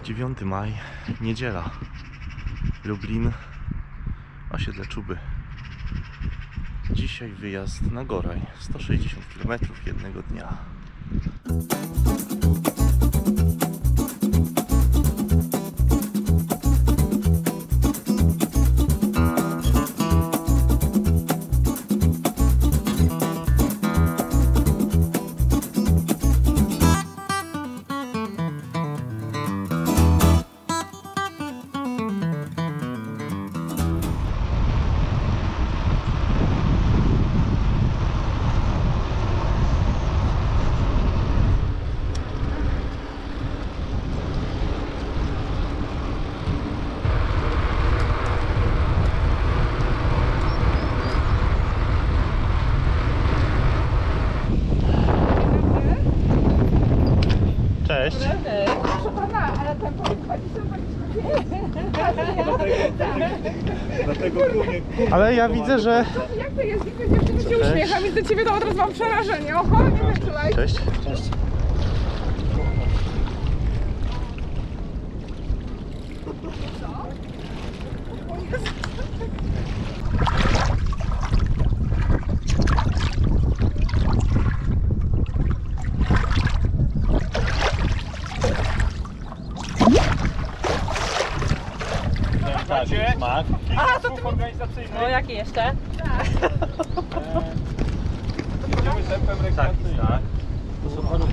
9 maj, niedziela, Lublin, osiedle Czuby. Dzisiaj wyjazd na Goraj, 160 km jednego dnia. Cześć. Proszę pana, ale ten Dlatego głównie. Ale ja widzę, że... jak to jest? Dziewczyny się uśmiecham i do ciebie to od razu mam przerażenie. Oho, nie wyczułaj. Cześć. Cześć. Smak. A, to ty... No jaki jeszcze? Idziemy tempem rekreacyjnym. Tak. To są warunki.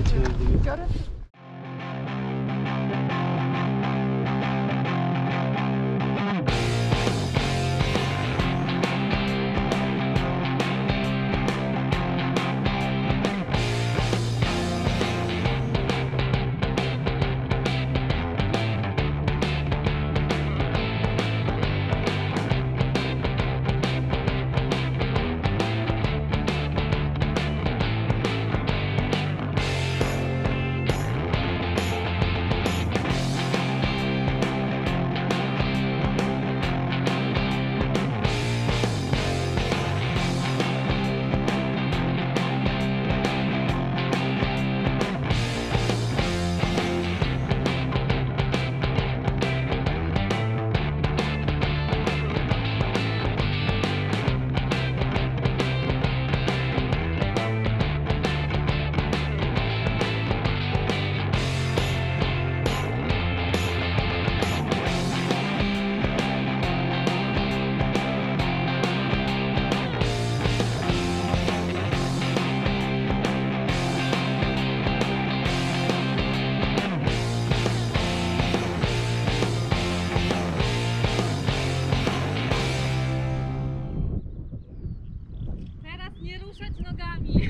Teraz nie ruszać nogami.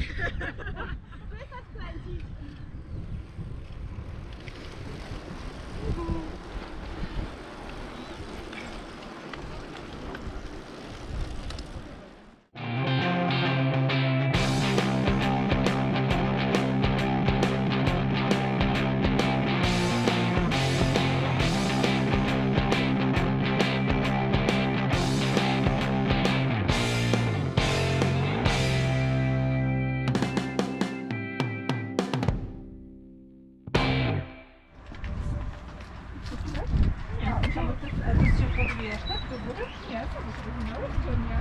A ty się podbijesz, tak? Do góry? Nie, to byś podbijałeś, że nie.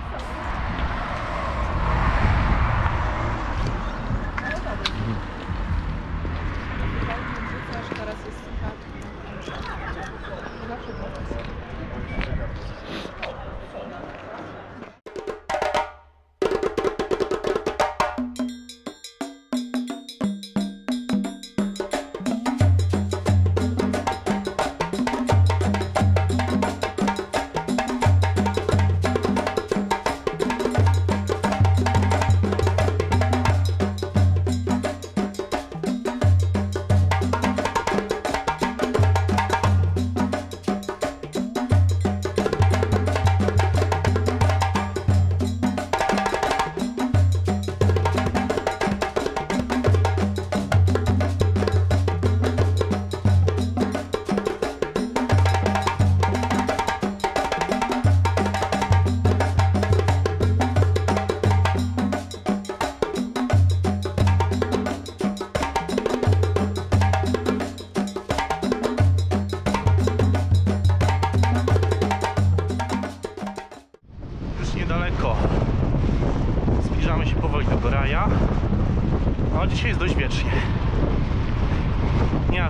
Ale dobra. Teraz jest słuchawki. Zawsze to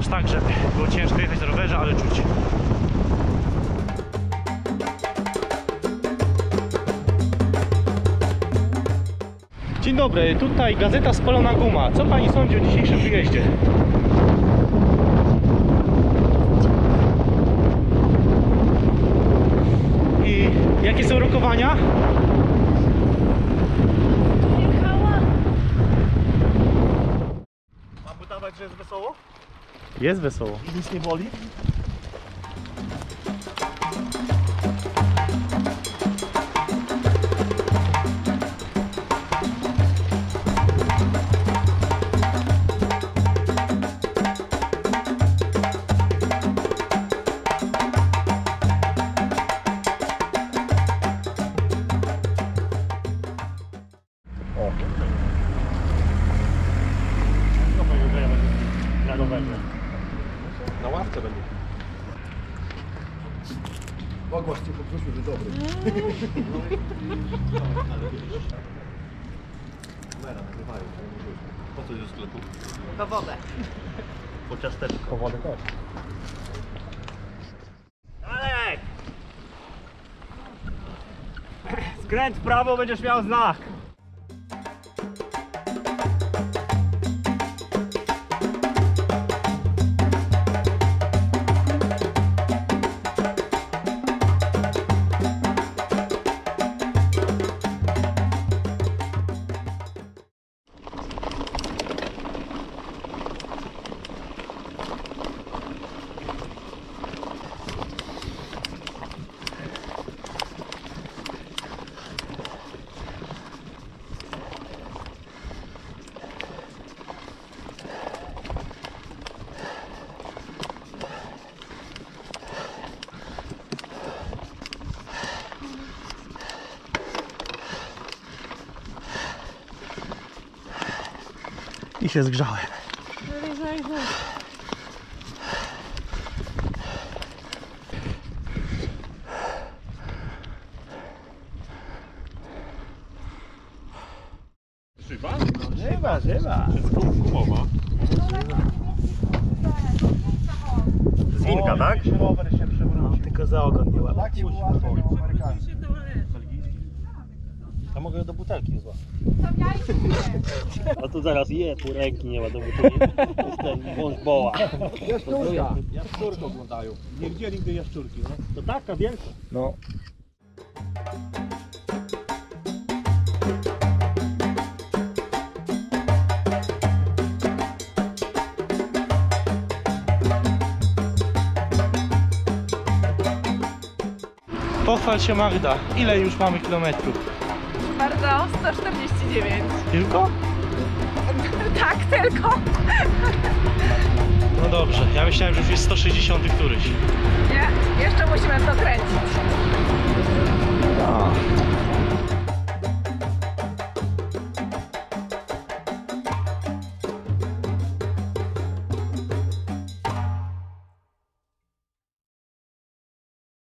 aż tak, żeby było ciężko jechać na rowerze, ale czuć. Dzień dobry, tutaj Gazeta Spalona Guma. Co pani sądzi o dzisiejszym wyjeździe? I jakie są rokowania? Mam udawać, że jest wesoło? Jest wesoło. I nic nie boli? Na rowerze. Na ławce będzie. Mogłaś cię poprosił, że dobry. Po co jest do sklepu? Po wodę. Po ciasteczko. Po wodę też. Alek! Skręć w prawo, będziesz miał znak. I się zgrzałem. Żywa? Żywa. Gumowa. Zwinka, tak? Rower się przewrócił. Tylko za ogon nie łapać. Tak ci ułatwiają Amerykanie. Ja mogę do butelki złapać. A tu zaraz je, pół ręki nie ma do butelki. To jest ten wąż boła. Jaszczurka. Jaszczurkę oglądają. Nie widzieli nigdy jaszczurki, no. To taka wielka. No. Pochwal się, Magda, ile już mamy kilometrów? Bardzo, 149. Tylko? Tak, tylko. No dobrze, ja myślałem, że już jest 160 któryś. Nie, jeszcze musimy dokręcić. A.